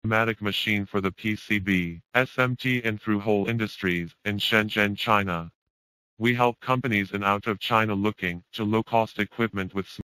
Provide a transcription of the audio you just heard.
automatic machine for the PCB, SMT and through-hole industries in Shenzhen, China. We help companies in out of China looking to low-cost equipment with